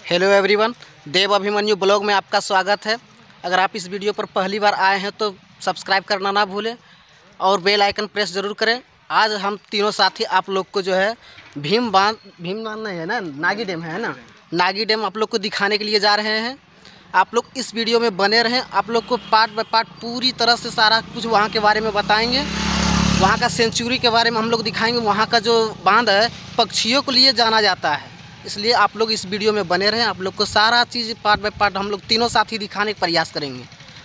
Hello everyone, Dev Abhimanyu blog में आपका स्वागत है। अगर आप इस वीडियो पर पहली बार आए हैं तो सब्सक्राइब करना ना भूलें और बेल आइकन प्रेस ज़रूर करें। आज हम तीनों साथी आप लोग को जो है भीम बांध नहीं है ना, नागी डैम है ना, नागी डैम आप लोग को दिखाने के लिए जा रहे हैं। आप लोग इस वीडियो में बने रहें। आप लोग को पार्ट बाय पार्ट पूरी तरह से सारा कुछ वहाँ के बारे में बताएँगे। वहाँ का सेंचुरी के बारे में हम लोग दिखाएँगे। वहाँ का जो बांध है पक्षियों के लिए जाना जाता है, इसलिए आप लोग इस वीडियो में बने रहें। आप लोग को सारा चीज़ पार्ट बाय पार्ट हम लोग तीनों साथी दिखाने का प्रयास करेंगे।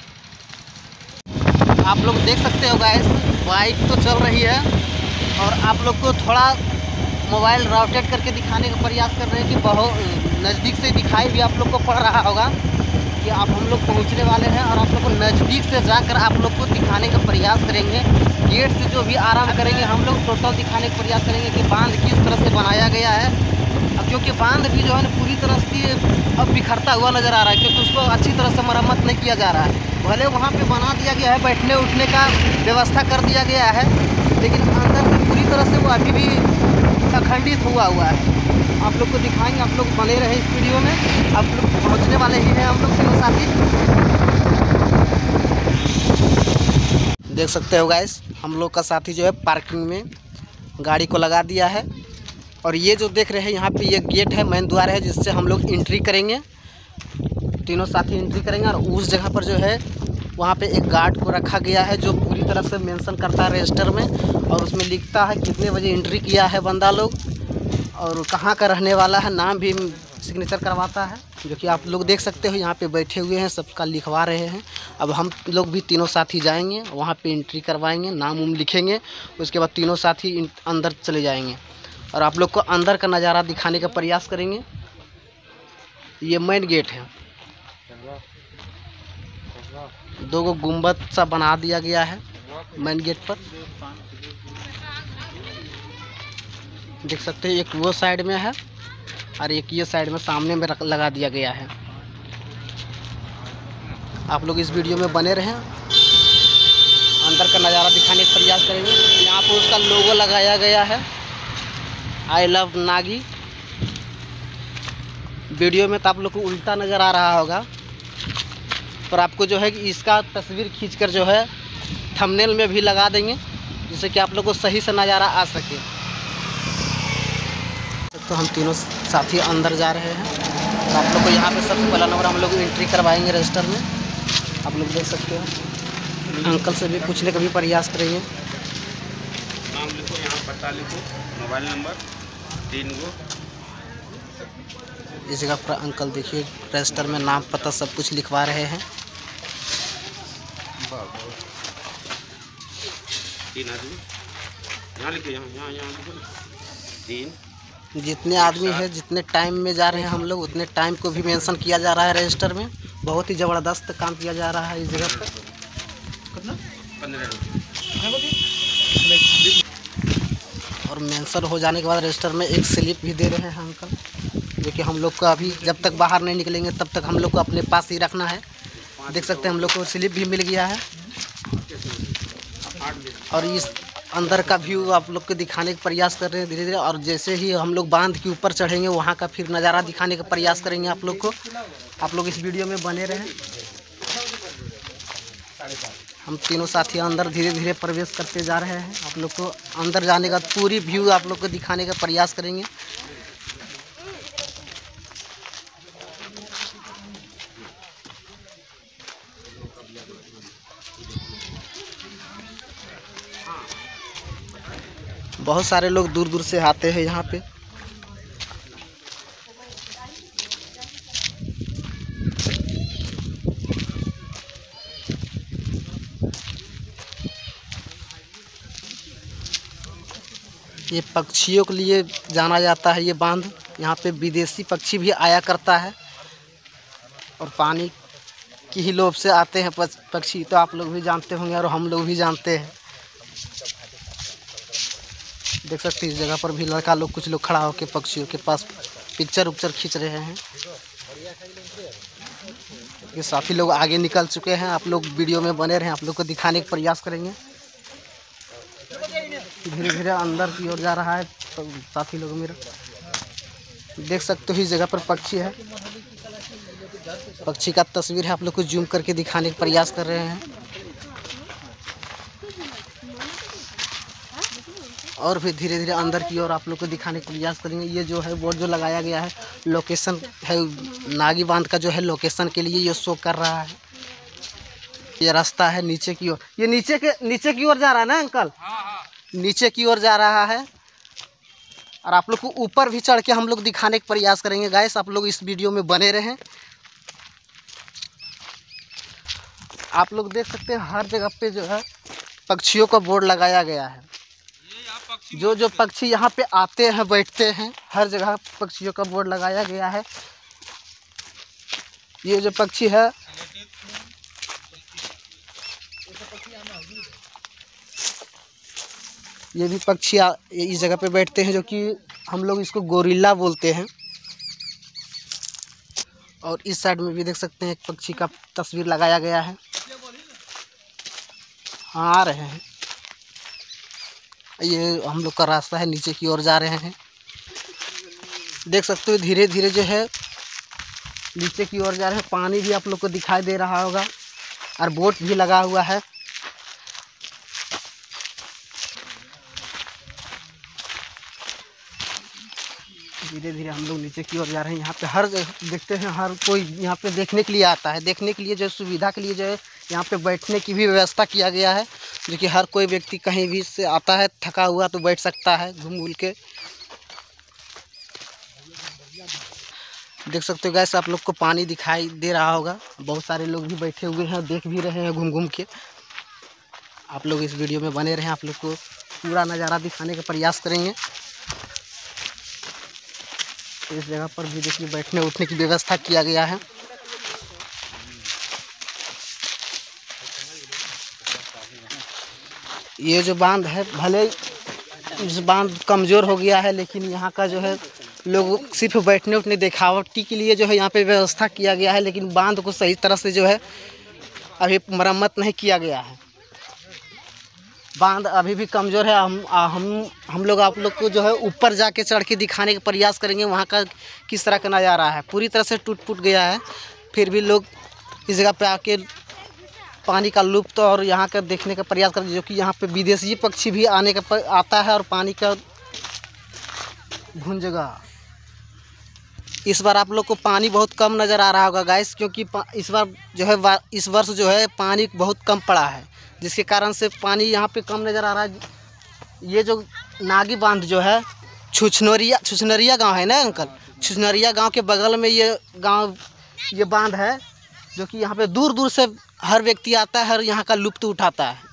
आप लोग देख सकते हो गाइस, बाइक तो चल रही है और आप लोग को थोड़ा मोबाइल रोटेट करके दिखाने का प्रयास कर रहे हैं कि बहुत नज़दीक से दिखाई भी आप लोग को पड़ रहा होगा कि आप हम लोग पहुँचने वाले हैं और आप लोग को नज़दीक से जाकर आप लोग को दिखाने का प्रयास करेंगे। गेट से जो भी आराम करेंगे हम लोग टोटल दिखाने का प्रयास करेंगे कि बांध किस तरह से बनाया गया है। अब क्योंकि बांध भी जो है ना पूरी तरह से अब बिखरता हुआ नज़र आ रहा है, क्योंकि उसको अच्छी तरह से मरम्मत नहीं किया जा रहा है। भले वहाँ पे बना दिया गया है, बैठने उठने का व्यवस्था कर दिया गया है, लेकिन अंदर से पूरी तरह से वो अभी भी अखंडित हुआ है। आप लोग को दिखाएंगे, आप लोग बने रहे इस वीडियो में। आप लोग पहुँचने वाले ही हैं हम लोग तीनों साथी। देख सकते हो गाइस, हम लोग का साथी जो है पार्किंग में गाड़ी को लगा दिया है और ये जो देख रहे हैं यहाँ पे ये गेट है, मेन द्वार है, जिससे हम लोग एंट्री करेंगे। तीनों साथी एंट्री करेंगे और उस जगह पर जो है वहाँ पे एक गार्ड को रखा गया है जो पूरी तरह से मेंशन करता है रजिस्टर में, और उसमें लिखता है कितने बजे एंट्री किया है बंदा लोग और कहाँ का रहने वाला है, नाम भी सिग्नेचर करवाता है, जो कि आप लोग देख सकते हो यहाँ पे बैठे हुए हैं, सबका लिखवा रहे हैं। अब हम लोग भी तीनों साथी जाएंगे वहाँ पे एंट्री करवाएंगे, नाम उम लिखेंगे, उसके बाद तीनों साथी अंदर चले जाएंगे और आप लोग को अंदर का नज़ारा दिखाने का प्रयास करेंगे। ये मेन गेट है, दो गो गुंबद सा बना दिया गया है मेन गेट पर, देख सकते हैं। एक वो साइड में है और एक ये साइड में सामने में लगा दिया गया है। आप लोग इस वीडियो में बने रहें, अंदर का नज़ारा दिखाने का प्रयास करेंगे। यहाँ पर उसका लोगो लगाया गया है, आई लव नागी। वीडियो में तो आप लोग को उल्टा नज़र आ रहा होगा, पर आपको जो है कि इसका तस्वीर खींचकर जो है थंबनेल में भी लगा देंगे, जिससे कि आप लोग को सही से नज़ारा आ सके। तो हम तीनों साथी अंदर जा रहे हैं तो आप लोग को यहाँ पे सबसे पहला नंबर हम लोग एंट्री करवाएंगे रजिस्टर में। आप लोग देख सकते हो। अंकल से भी पूछने का भी प्रयास करेंगे। नाम लिखो, यहाँ पता लिखो, मोबाइल नंबर 3 गो। इस जगह पर अंकल देखिए रजिस्टर में नाम पता सब कुछ लिखवा रहे हैं। 3 आदमी यहाँ लिखो, यहाँ लिखो 3। जितने आदमी है, जितने टाइम में जा रहे हैं हम लोग, उतने टाइम को भी मेंशन किया जा रहा है रजिस्टर में। बहुत ही ज़बरदस्त काम किया जा रहा है इस जगह पर। कितना 15। और मेंशन हो जाने के बाद रजिस्टर में एक स्लिप भी दे रहे हैं अंकल, जो कि हम लोग को अभी जब तक बाहर नहीं निकलेंगे तब तक हम लोग को अपने पास ही रखना है। देख सकते हैं हम लोग को स्लिप भी मिल गया है और इस अंदर का व्यू आप लोग को दिखाने का प्रयास कर रहे हैं धीरे धीरे। और जैसे ही हम लोग बांध के ऊपर चढ़ेंगे वहाँ का फिर नज़ारा दिखाने का प्रयास करेंगे आप लोग को। आप लोग इस वीडियो में बने रहें। हम तीनों साथी अंदर धीरे धीरे प्रवेश करते जा रहे हैं। आप लोग को अंदर जाने का पूरी व्यू आप लोग को दिखाने का प्रयास करेंगे। बहुत सारे लोग दूर दूर से आते हैं यहाँ पे। ये पक्षियों के लिए जाना जाता है ये बांध। यहाँ पे विदेशी पक्षी भी आया करता है और पानी की ही लोभ से आते हैं पक्षी, तो आप लोग भी जानते होंगे और हम लोग भी जानते हैं। देख सकते हैं इस जगह पर भी लड़का लोग, कुछ लोग खड़ा होकर पक्षियों के पास पिक्चर खींच रहे हैं। ये साथी लोग आगे निकल चुके हैं। आप लोग वीडियो में बने रहें, आप लोग को दिखाने का प्रयास करेंगे। धीरे धीरे अंदर की ओर जा रहा है तो साथी लोग मेरा देख सकते हो इस जगह पर पक्षी है। पक्षी का तस्वीर है, आप लोग को जूम करके दिखाने का प्रयास कर रहे हैं। और फिर धीरे धीरे अंदर की ओर आप लोग को दिखाने का प्रयास करेंगे। ये जो है बोर्ड जो लगाया गया है लोकेशन है, नागी बांध का जो है लोकेशन के लिए ये शो कर रहा है। ये रास्ता है नीचे की ओर, ये नीचे की ओर जा रहा है ना अंकल? नीचे की ओर जा रहा है। और आप लोग को ऊपर भी चढ़ के हम लोग दिखाने का प्रयास करेंगे गाइस, आप लोग इस वीडियो में बने रहें। आप लोग देख सकते हैं हर जगह पे जो है पक्षियों का बोर्ड लगाया गया है। जो पक्षी यहाँ पे आते हैं बैठते हैं, हर जगह पक्षियों का बोर्ड लगाया गया है। ये जो पक्षी है ये भी पक्षी इस जगह पे बैठते हैं, जो कि हम लोग इसको गोरिल्ला बोलते हैं। और इस साइड में भी देख सकते हैं एक पक्षी का तस्वीर लगाया गया है। हाँ, आ रहे हैं। ये हम लोग का रास्ता है, नीचे की ओर जा रहे हैं। देख सकते हो धीरे धीरे जो है नीचे की ओर जा रहे हैं। पानी भी आप लोग को दिखाई दे रहा होगा और बोट भी लगा हुआ है। धीरे धीरे हम लोग नीचे की ओर जा रहे हैं। यहाँ पे हर देखते हैं हर कोई यहाँ पे देखने के लिए आता है। देखने के लिए जो सुविधा के लिए जो है यहाँ पे बैठने की भी व्यवस्था किया गया है, जो कि हर कोई व्यक्ति कहीं भी से आता है थका हुआ तो बैठ सकता है घूम घूम के। देख सकते हो गैस, आप लोग को पानी दिखाई दे रहा होगा। बहुत सारे लोग भी बैठे हुए हैं, देख भी रहे हैं घूम घूम के। आप लोग इस वीडियो में बने रहें, आप लोग को पूरा नज़ारा दिखाने का प्रयास करेंगे। इस जगह पर भी देखिए बैठने उठने की व्यवस्था किया गया है। ये जो बांध है, भले इस बांध कमज़ोर हो गया है, लेकिन यहाँ का जो है लोग सिर्फ बैठने उठने दिखावटी के लिए जो है यहाँ पे व्यवस्था किया गया है, लेकिन बांध को सही तरह से जो है अभी मरम्मत नहीं किया गया है। बांध अभी भी कमज़ोर है। हम लोग आप लोग को जो है ऊपर जाके चढ़ के दिखाने का प्रयास करेंगे वहाँ का किस तरह का नज़ारा है। पूरी तरह से टूट फूट गया है, फिर भी लोग इस जगह पे आके पानी का लुप्त और यहाँ का देखने का प्रयास करेंगे, जो कि यहाँ पे विदेशी पक्षी भी आने का आता है और पानी का गूंजेगा। इस बार आप लोग को पानी बहुत कम नज़र आ रहा होगा गाइस, क्योंकि इस बार जो है इस वर्ष जो है पानी बहुत कम पड़ा है, जिसके कारण से पानी यहाँ पे कम नज़र आ रहा है। ये जो नागी बांध जो है छुछनरिया गांव है ना अंकल? छुछनरिया गांव के बगल में ये बांध है, जो कि यहाँ पे दूर दूर से हर व्यक्ति आता है और यहाँ का लुत्फ़ उठाता है।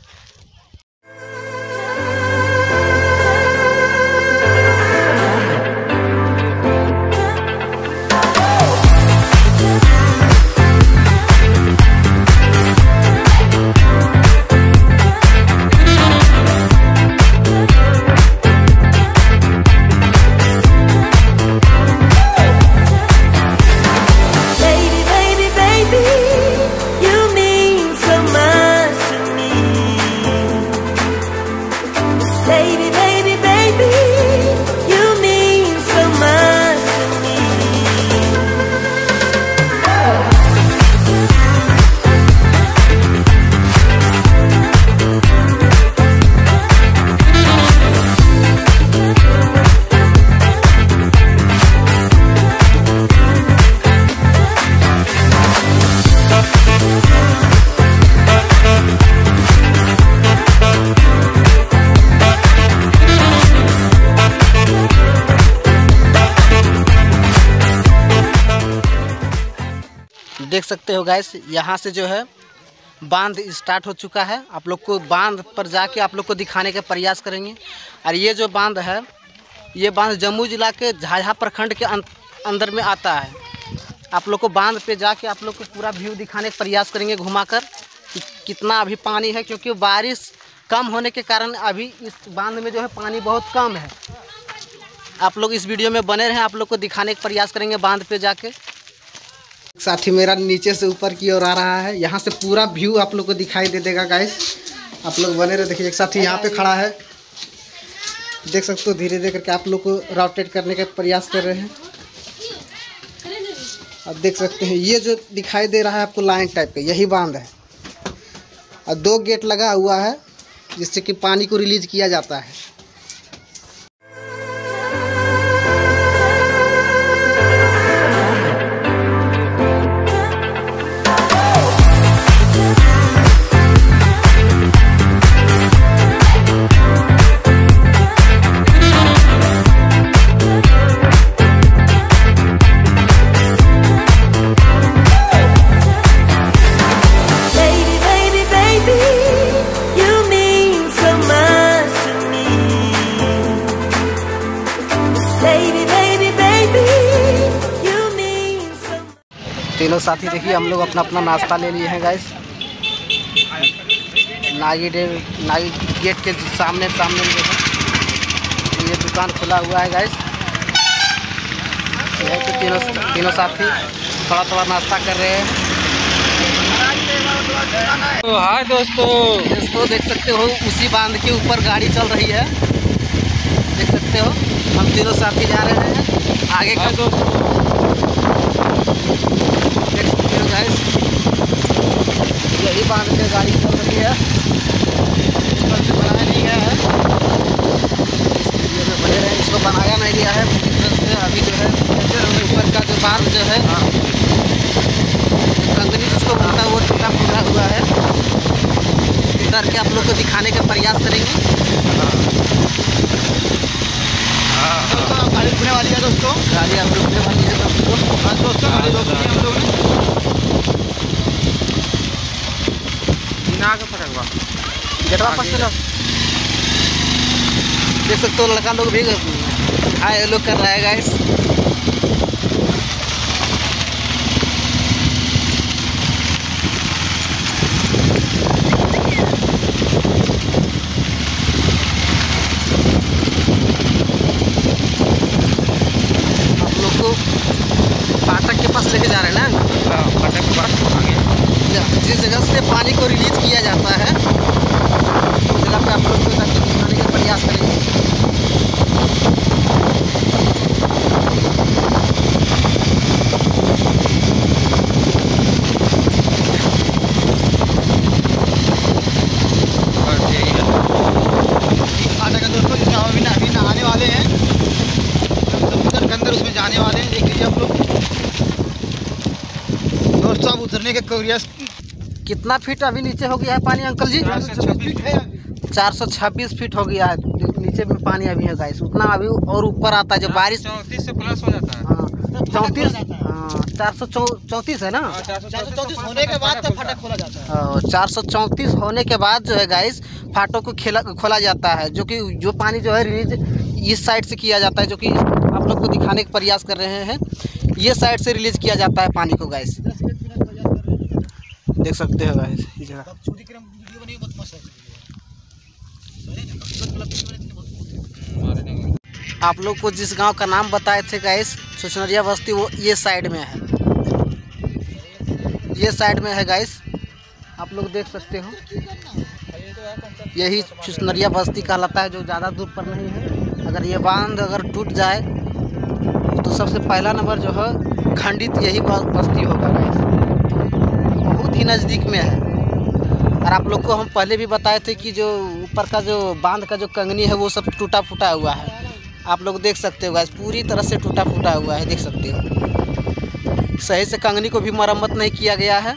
देख सकते हो गाइस, यहाँ से जो है बांध स्टार्ट हो चुका है। आप लोग को बांध पर जाके आप लोग को दिखाने का प्रयास करेंगे। और ये जो बांध है, ये बांध जम्मू जिला के झाझा प्रखंड के अंदर में आता है। आप लोग को बांध पे जाके आप लोग को पूरा व्यू दिखाने का प्रयास करेंगे घुमाकर कि कितना अभी पानी है, क्योंकि बारिश कम होने के कारण अभी इस बांध में जो है पानी बहुत कम है। आप लोग इस वीडियो में बने रहें, आप लोग को दिखाने का प्रयास करेंगे बांध पे जाके। साथी मेरा नीचे से ऊपर की ओर आ रहा है, यहाँ से पूरा व्यू आप लोग को दिखाई दे देगा गाइस। आप लोग बने रहे। देखिए एक साथी यहाँ पे खड़ा है, देख सकते हो। धीरे धीरे करके आप लोग को रोटेट करने का प्रयास कर रहे हैं। आप देख सकते हैं ये जो दिखाई दे रहा है आपको लाइन टाइप का, यही बांध है और 2 गेट लगा हुआ है जिससे कि पानी को रिलीज किया जाता है। तीनों साथी देखिए हम लोग अपना अपना नाश्ता ले लिए हैं गाइस। नागी गेट के सामने में जो है ये दुकान खुला हुआ है गाइस। ये तो तीनों साथी थोड़ा नाश्ता कर रहे हैं। तो हाय दोस्तों देख सकते हो उसी बांध के ऊपर गाड़ी चल रही है, देख सकते हो। हम तीनों साथी जा रहे हैं आगे का देख सकते हो गाइस। यही बांध के गाड़ी चल रही है, ऊपर से बनाया नहीं गया है। इस वीडियो में बने रहे, इसको बनाया नहीं गया है पूरी तरह से। अभी जो है ऊपर का जो बांध जो है कंगनी जिसको बोलता है वो टूटा फूटा हुआ है। उतर के आप लोग को दिखाने का प्रयास करेंगे। गाड़ी रुकने वाली है दोस्तों, गाड़ी अब रुकने वाली है दोस्तों। गाड़ी रोकनी है हम लोगों ने। गेट वापस चलो। देख सकते हो लड़का लोग भी हाय लोग कर रहा है गाइस। फाटक के पास लेके जा रहे हैं ना? फाटक के पास जिस जगह से पानी को रिलीज किया जाता है उस जगह पे आप लोग को दिखाने का प्रयास करेंगे। फाटक है दोस्तों जिसमें हम अभी नहाने वाले हैं, समुद्र के अंदर उसमें जाने वाले हैं। देख लीजिए आप लोग दोस्तों। अब उतरने के प्रयास। कितना फीट अभी नीचे हो गया है पानी अंकल जी? 426 फीट हो गया है नीचे में पानी अभी है गाइस। उतना अभी और ऊपर आता है जब बारिश 34 से प्लस हो जाता है। हाँ 34 434 है ना? 434 होने के बाद तब फाटक खोला जाता है। 434 होने के बाद जो है गाइस फाटक को खोला जाता है, जो कि जो पानी जो है रिलीज इस साइड से किया जाता है, जो कि आप लोग को दिखाने का प्रयास कर रहे हैं। ये साइड से रिलीज किया जाता है पानी को गाइस। देख सकते हो गाइस इस जगह। आप लोग को जिस गांव का नाम बताए थे गाइस सुसनरिया बस्ती, वो ये साइड में है, ये साइड में है गाइस। आप लोग देख सकते हो यही सुसनरिया बस्ती कहलाता है, जो ज़्यादा दूर पर नहीं है। अगर ये बांध अगर टूट जाए तो सबसे पहला नंबर जो है खंडित यही बस्ती होगा गाइस, बहुत ही नज़दीक में है। और आप लोग को हम पहले भी बताए थे कि जो ऊपर का जो बांध का जो कंगनी है वो सब टूटा फूटा हुआ है। आप लोग देख सकते हो गाइस पूरी तरह से टूटा फूटा हुआ है, देख सकते हो। सही से कंगनी को भी मरम्मत नहीं किया गया है।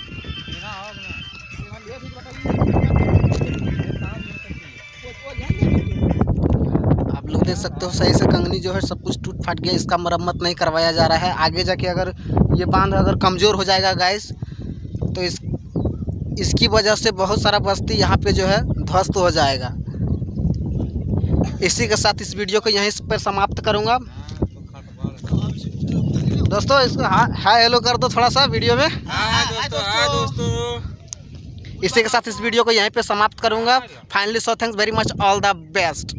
आप लोग देख सकते हो सही से कंगनी जो है सब कुछ टूट फाट गया, इसका मरम्मत नहीं करवाया जा रहा है। आगे जाके अगर ये बांध अगर कमज़ोर हो जाएगा गाइस तो इसकी वजह से बहुत सारा बस्ती यहाँ पे जो है ध्वस्त हो जाएगा। इसी के साथ इस वीडियो को यहीं पर समाप्त करूँगा दोस्तों। इसको हाय हेलो कर दो थोड़ा सा वीडियो में। हाय दोस्तों। इसी के साथ इस वीडियो को यहीं पे समाप्त करूँगा। Finally so thanks very much, all the best.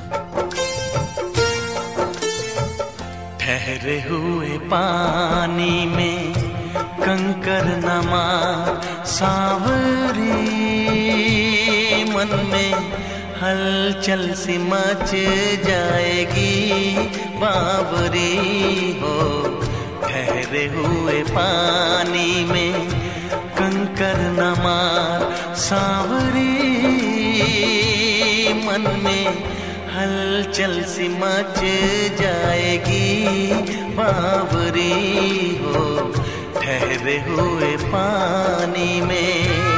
ठहरे हुए पानी में कंकर नमा सांवरी, मन में हलचल सी मच जाएगी बावरी हो। ठहरे हुए पानी में कंकर न मार सांवरी, मन में हलचल सी मच जाएगी बावरी हो ठहरे हुए पानी में।